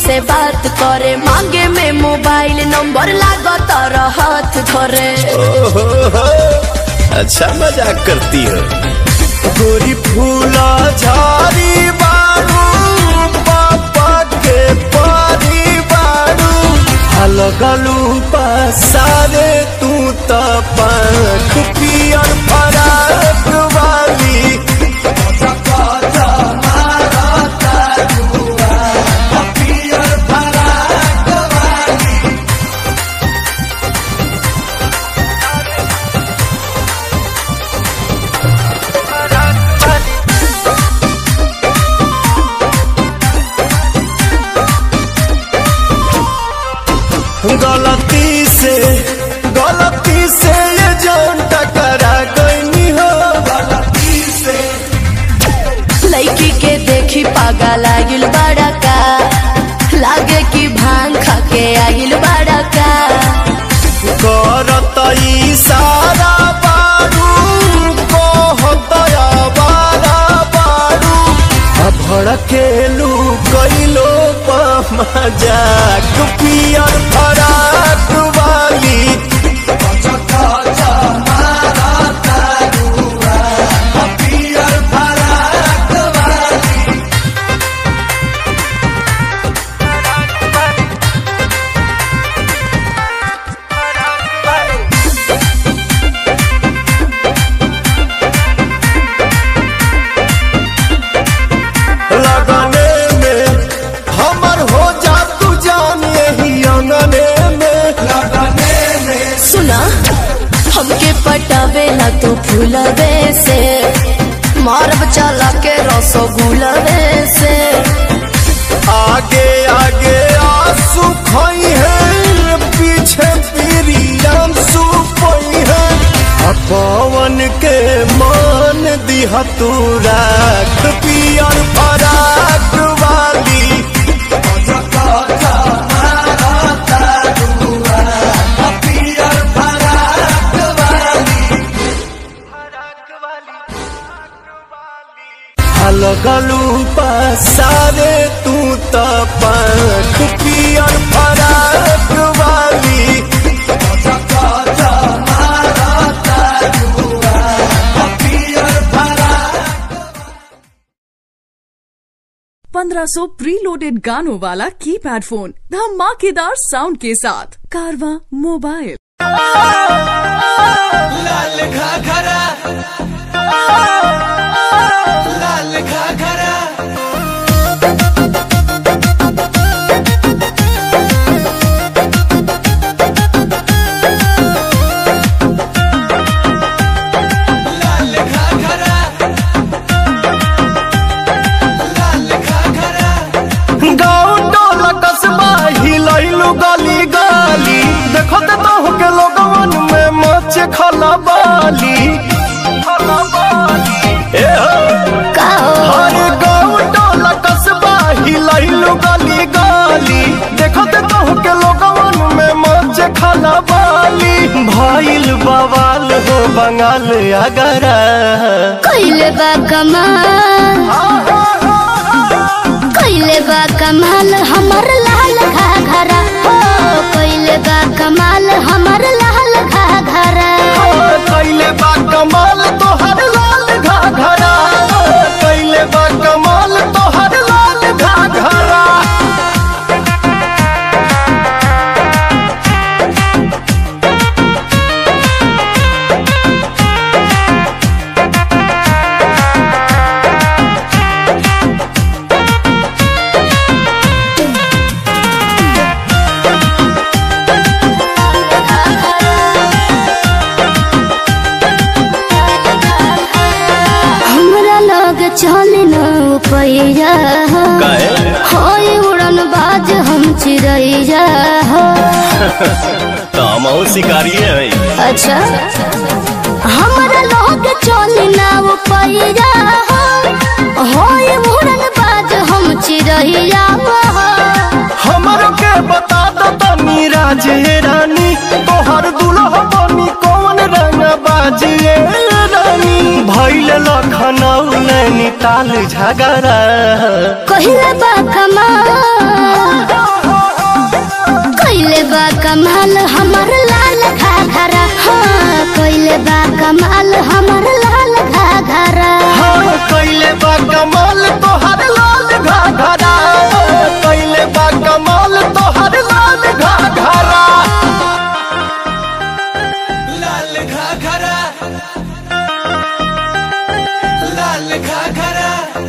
से बात करे, मांगे में मोबाइल नंबर लागो तारा हाथ धरे। अच्छा मजाक करती हो। गोरी फूला झाड़ी बारू पापा के पारी बारू, लगलू पसारे तू तो पंख पियर फराक वाली। गलती से ये जान टकरा गई हो, गलती से। लड़की के देखी पागा लागिल बड़ा का, लागे कि भांग खा के आगिल बड़ा का। करत इशारा बारू कहत आवारा बारू, भड़केलू कैलो मजाक पियर फराक वाली। हमके पटावेला तो फूलवे से, मारब चला के रसगुलवे से। आगे आगे आंसू खोई है, पीछे पीरियम सुपई है। पवन के मान दिया तू राख पियर फराक वाली। लगलू पसारे तू तो पंख पियर फराक वाली। 1500 प्रीलोडेड गानों वाला कीपैड फोन धमाकेदार साउंड के साथ कारवां मोबाइल। लाल घाघरा लाल घाघरा गली गली देखो तो के लोगवन में मच खलबाली। हर गाँव टोला कस्बा हिलैलु गली गली देखो तो के लोगवन में मच खलबाली। भइल बवाल हो बंगाल अगरा कइले बा कमाल हमर लाल घाघरा हो, कइले बा कमाल हमर लाल घाघरा। कइले बा कमाल तोहर लाल घाघरा, कइले बा कमाल तोहर लाल घाघरा। चले न पैया होय उड़न बाज हम चिड़ैया हो। तो शिकारी है। अच्छा हमारा लोग चले न पैया होय उड़न बाज हम चिड़ैया हो। हमरो के बता दो तनी राजे रानी तोहर दुल्हा बनी कौन रंग बाजिए रानी। भइल लखनऊ नैनीताल झगड़ा कहिले बा कमाल कहिले बा कमाल हमर लाल घाघरा हाँ कहिले बा कमाल हमर लाल घाघरा हाँ कइले बा कमाल तोहर लाल घाघरा कइले बा कमाल तोहर लाल घाघरा लाल घाघरा लाल घाघरा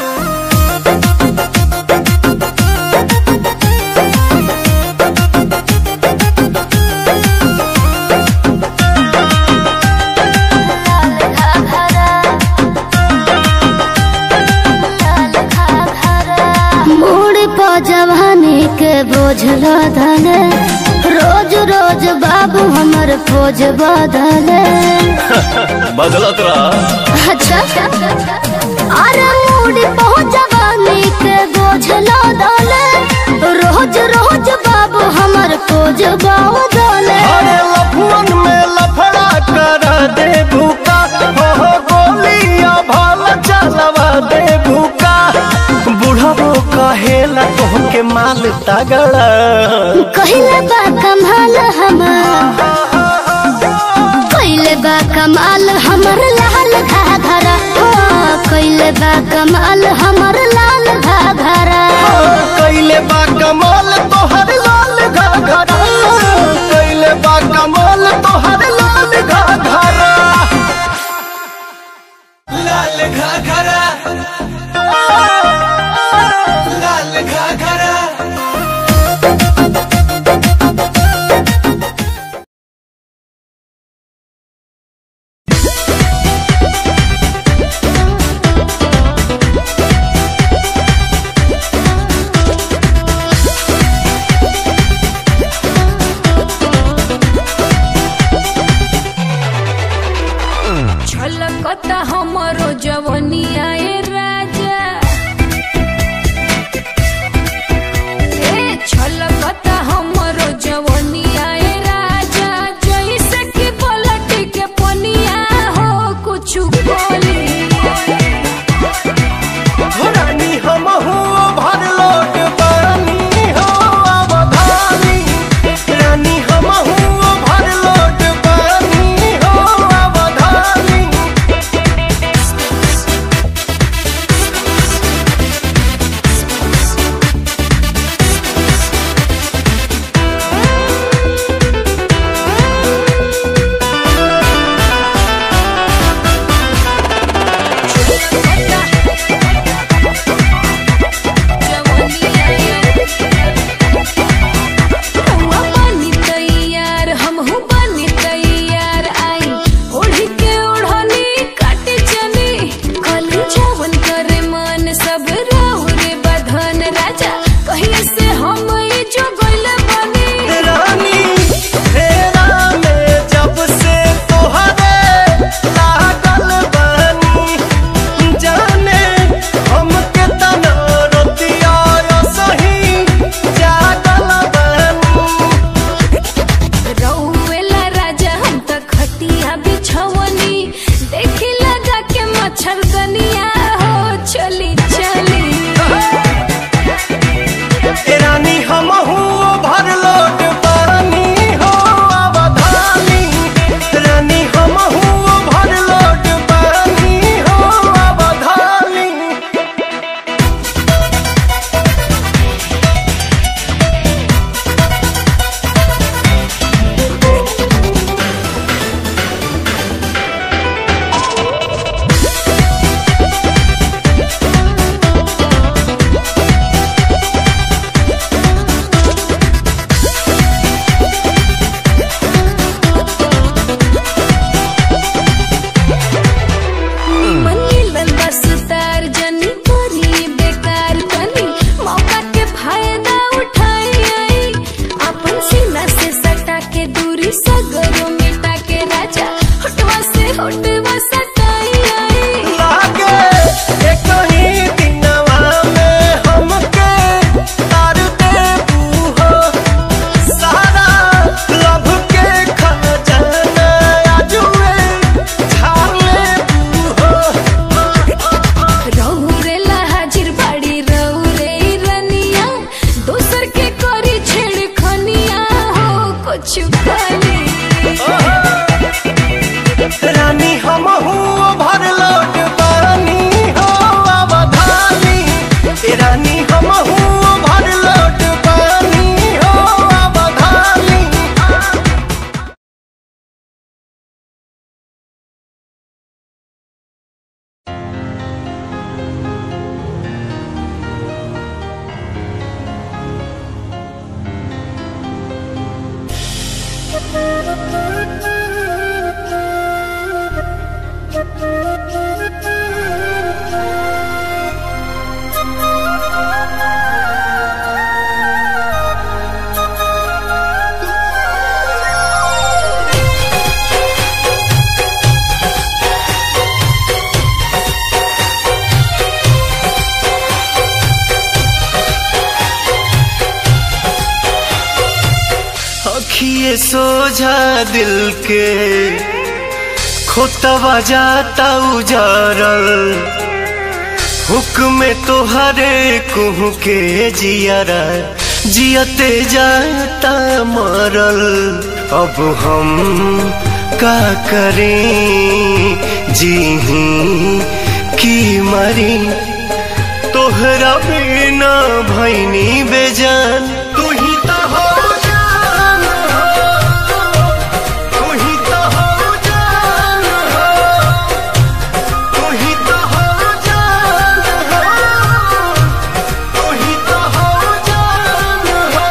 जवानी के बोझ लदले रोज रोज बाबू हमर खोज बदले बदलत रहा अच्छा अरे मूडी बहुत जवानी के बोझ लदले रोज रोज बाबू हमर खोज बदले अरे लफुअन में लफड़ा कर दे भूका हो गोलियां भाल चलवा दे भूका बुढ़ाबो कहेला तोहके माल तगड़ा कहिले बा कमाल हमर कहिले बा कमाल हमर लाल घाघरा कहिले बा कमाल हमर लाल घाघरा कइले बा कमाल तोहर लाल घाघरा कइले बा कमाल तोहर लाल घाघरा लाल घाघरा लाल घाघरा छलकता हमरो जवनिया ए राजा छलकता हमरो जवनिया ए राजा जैसे कि पलट के पनिया हो कुछ बोली रानी हम हो भर लोट पानी हो अवधानी रानी हम हो भर लोट पानी हो अवधानी अखिए सोझा दिल के खोतवा जाता उजारल हुक्म तोहरे कुहू के जियारा जियते जाता मरल। अब हम का करें जीही की मरी तोहरा बिना भैनी बेजान। तू ही तो हो जान हो, तू ही तो हो जान हो, तू ही तो हो जान हो, तू ही तो हो जान हो।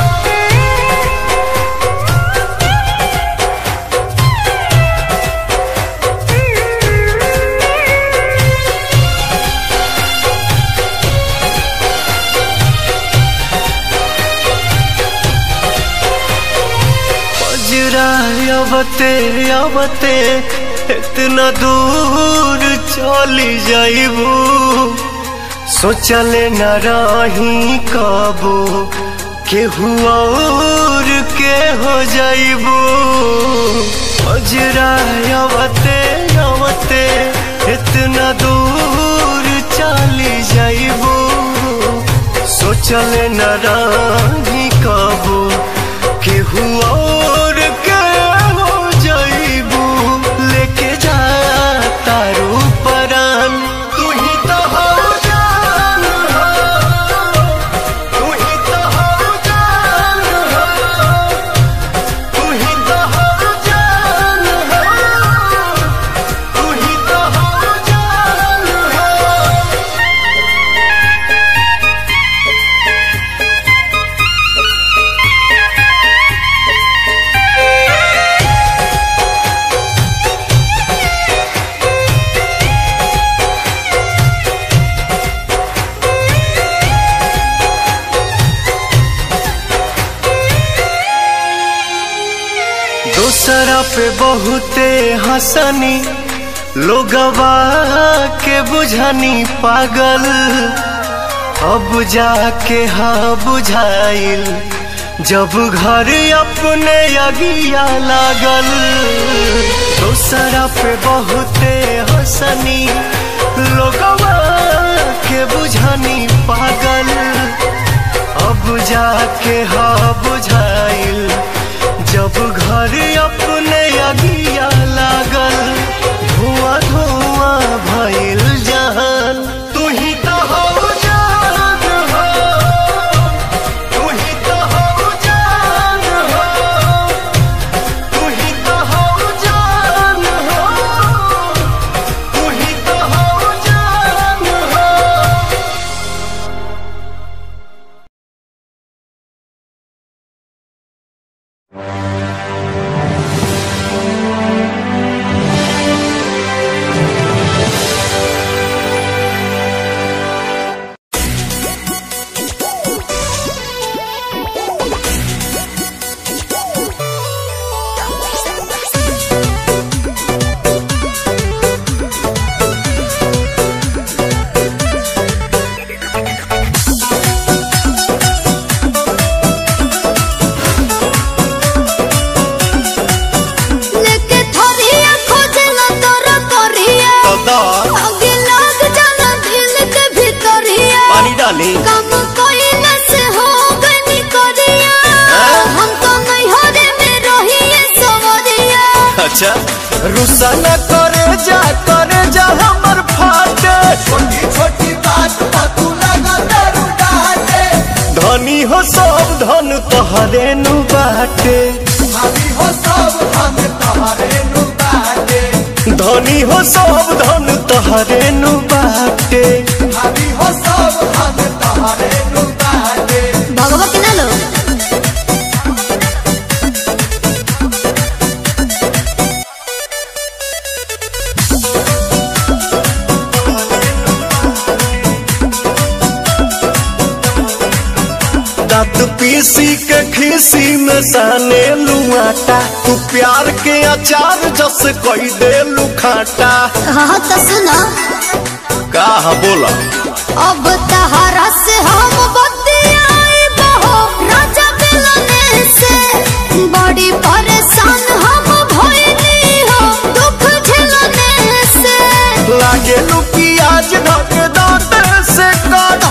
अवते अवते इतना दूर चली जाइबू सोचले न रही कबो केहू और के हो जाइबू। अजरा अवते अवते इतना दूर चली जाइबू सोचले न रही कबो केहू और के हो जाइबू। लेके जा तारू परान तू ही तो हो जान हो, तू ही तो हो जान हो, तू ही तो हो जान हो, तू ही तो हो जान हो। दूसरा पे बहुते हंसनी लोगवा के बुझनी पागल अब जाके हाँ बुझाइल जब घर अपने अगिया लागल। दूसरा पे बहुते हंसनी लोगवा के बुझनी पागल अब जाके हाँ बुझाइल जब घर अपने अगिया लागल। धुआं धुआं भइल जहान तू ही तो हो जान हो, तू ही तो हो जान हो, तू ही तो हो जान हो, तू ही तो हो जान हो। अच्छा रुसा न करे जा हमर फाटे छोटी छोटी बात पर तू लगा दारू डाटे। धनी हो सब धन तोहरे नु बाटे, धनी हो सब धन तोहरे नु बाटे, धनी हो सब धन तोहरे नु बाटे, धनी हो सब धन तोहरे नु बाटे। भगवा के ना लो दांत पीसी के खीसी में साने लुआटा तू प्यार के अचार जस कोई दे लुखाटा। हाँ तो सुना का बोला अब तहरा से हम बतियाई बहो राजा मिलने से बड़ी परेशान हम भइली हो दुख झेलने से। लागे लू प्याज ढक दांत से काट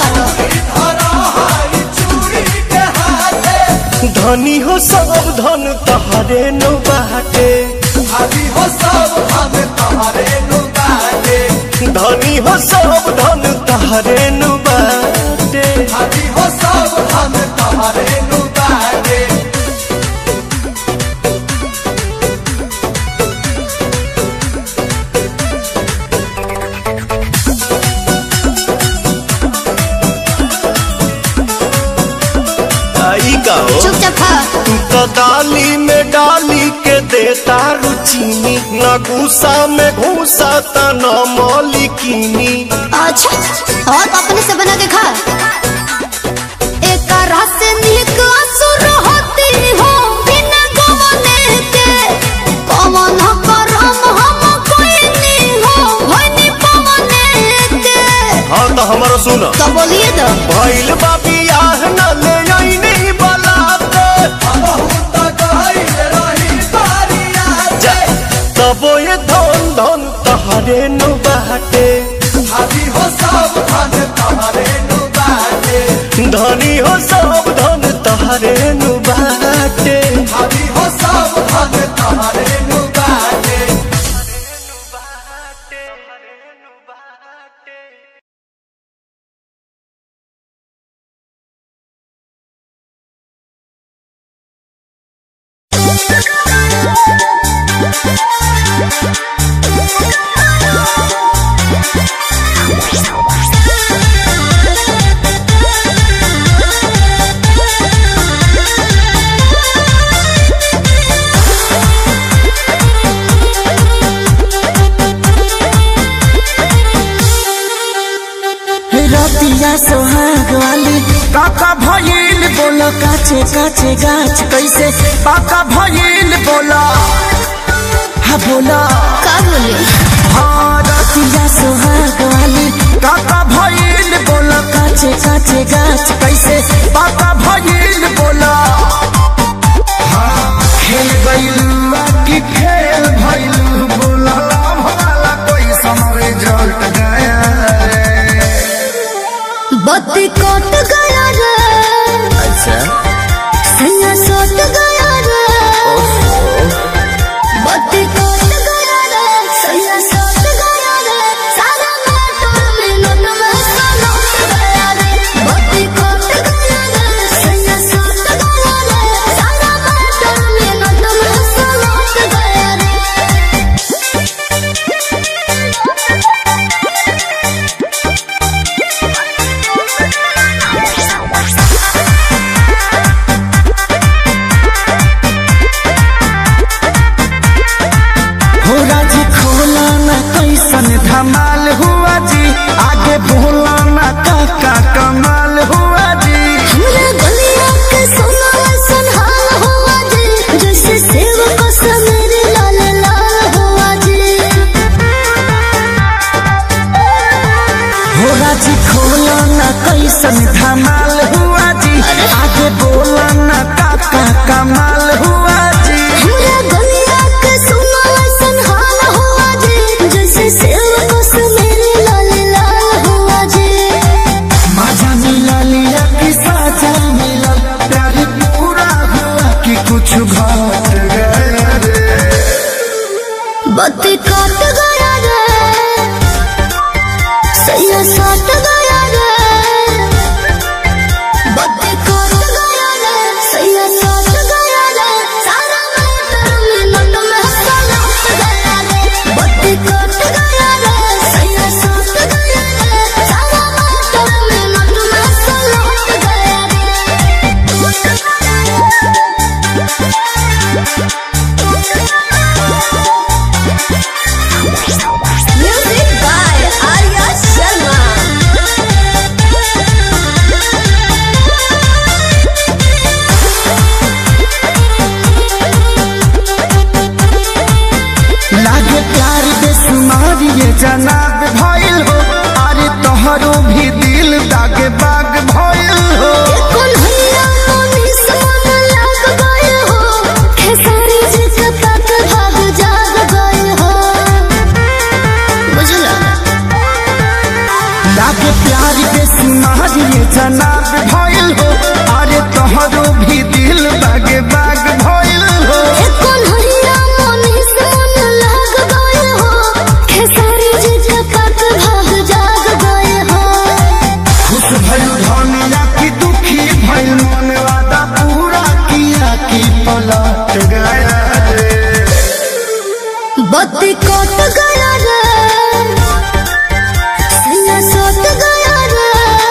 धनी हो सब धन तहरे नो बाटे भाभी हो सब हम तुम्हारे नुगाटे धनी हो सब धन तहरे नो बाटे भाभी हो सब हम तुम्हारे नुगाटे। तू तो डाली में डाली के देता रुचीनी न गुस्सा में घूसा त न मौलिकीनी। अच्छा और अपने से बना के खा एक रस निक असुर होती हो बिना गवने के कमन करम हम कोई नहीं हो होनी पवने के। हाँ तो हमारा सुना तो बोलिए तो भइल बाबी आह न ले आई नहीं बलाते तबो ये धन धन तहरे नो बाटे भाभी हो सब धन तुम्हारे नुगाटे धनी हो सब धन तहरे नो बाटे भाभी हो सब धन तुम्हारे नुगाटे। रतिया सोहाग वाली काका भइल बोला काचे काचे गाछ कैसे पाका भइल बोला। हाँ बोला का बोलिए हाँ रतिया सोहाग वाली काका भइल बोला काचे काचे गाछ कैसे पाका भइल बोला। हाँ खेल गइल की खेल भइल बोला भला कोई समरे जल्ट गया बत्ती कट गया रे। अच्छा सैया सट गया रे बत्ती कट गया रे सैया सट गया रे सारा मोटर मिनट में सलट गया रे बत्ती कट गया रे सैया सट गया रे सारा मोटर मिनट में सलट गया रे। धमाल हुआ जी आगे बोला ना काका कमाल हुआ जी। हमरा गलिया के सोना संहाल हुआ जी जैसे सेव को समेरे लाल लाल हुआ जी। हो राजी खोला ना कैसन धमाल हुआ जी आगे बोला ना काका कमाल हुआ जी। हमरा गलिया के सोना संहाल हुआ जी जैसे सेव को समेरे लाल लाल हुआ जी। मजा मिला लिया कि साजा मिला प्यार पूरा हुआ कि कुछ घट गया रे। बत्ती कट गया रे सैया सट गया रे बत्ती कट गया रे सैया सट गया मारिए जनाब भइल हो, अरे तोहरो भी दिल बागे बाग भइल हो। कन्हैया मोनी से मन लाग गए हो, खेसारी जी का पग भाग जाग गए हो। खुश भइल धनिया की दुखी भइल मन, वादा पूरा किया की पलट गया रे। बत्ती कट गया रे, सैया सट गया रे।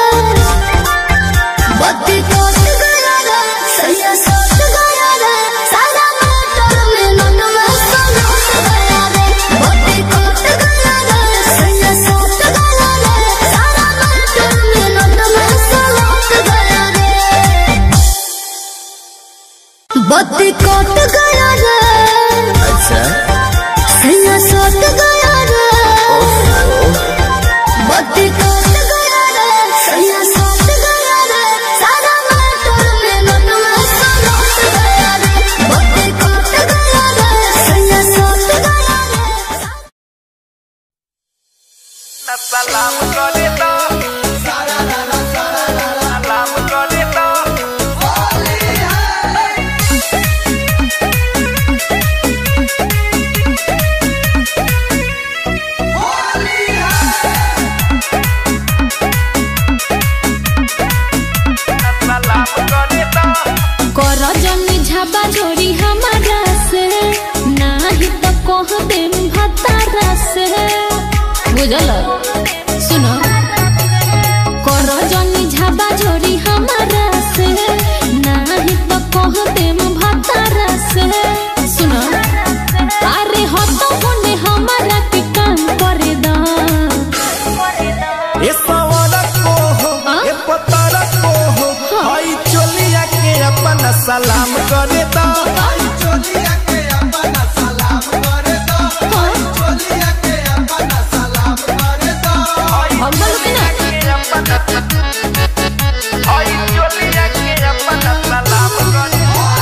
बत्ती कट गया रे, सैया सट गया रे। सारा मोटर में नट में सलट गया रे। बत्ती कट गया रे, सैया सट गया रे। सारा मोटर में नट में सलट गया रे। बत्ती कट गया रे, अच्छा सैया सट गया रे। बत्ती कट गया रे, सैया सट गया रे। सारा मोटर में नट में सलट गया रे। बत्ती कट गया रे, सैया सट गया रे। सलाम करे तो सलाम करे तो कर जनी झाबा जोड़ी हमारा से, नाही तो कह देम भतारा से। बुझल सुनो, कर जनी झाबा जोड़ी हमारा से, नाही तो कह देम भतारा से। सुनो, अरे हो तो होने हमारा के काम करे दा। ए सवारा को हो, ए पतारा को हो, भाई चोलिया के अपना सलाम करे तो। चोलिया के अपना सलाम करे दो, चोलिया के अपना सलाम करे दो। हम बोलो कि ना, भाई चोलिया के अपना सलाम करे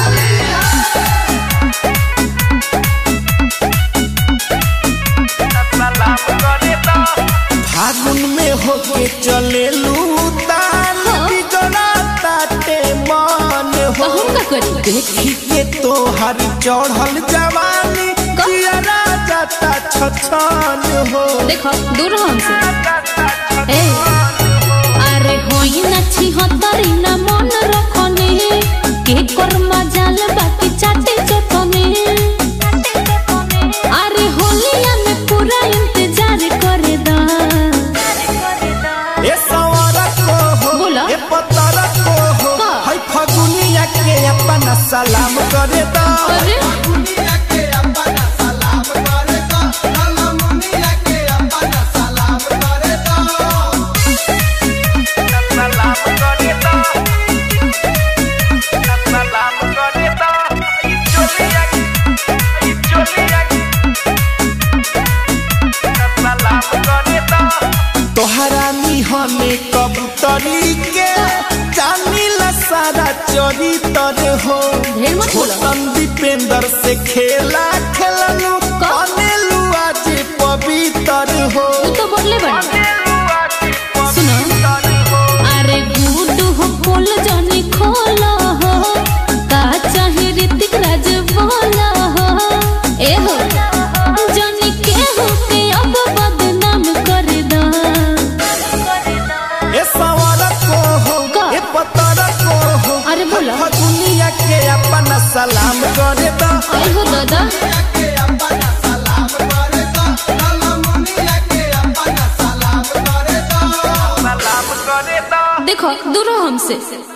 सलाम करे तो। फागुन में होके चले लूतान, बिगड़ा ताटे मान हो। हम का करी? देखी के तो हर चढ़ल जवानी, जियरा जाता छछान हो। देखो दूर हमसे। ए अरे होई नछी हतरी न मन रखने, के कर्मा जाल बाकी चाटे चटने। अरे होलिया में पूरा इंतजार करे दा। ए सवारा को हो, बोला? ए पतारा को हो, का? हाय फागुनिया के अपना सलाम करे दा। अरे मुनिया के अपना सलाम करे दो, मुनिया के अपना सलाम करे दो। सलाम करे दा, सलाम करे दा। चोलिया सलाम करे दा। तोहरा निहने कबूतरी के जानी ला सारा चरितर हो। ढेर मत बोलो। दीपेंद्र से खेला खेलनु, बनेलु आज पवित्र हो। तू तो बोले बड़ा। सुनो, अरे गुडू हो खोल जानी खोला हो, का चाहे ऋतिक राज बोला हो। ए हो जानी के हो के अब बदनाम कर दा। ए सवारा को हो, का? ए पतारा को हो, अरे बोला। दुनिया के अपना सलाम करे दा। आई हो दादा, के अपना सलाम करे दो, मुनिया के अपना सलाम करे दो। सलाम करे दा। देखो दूर हमसे।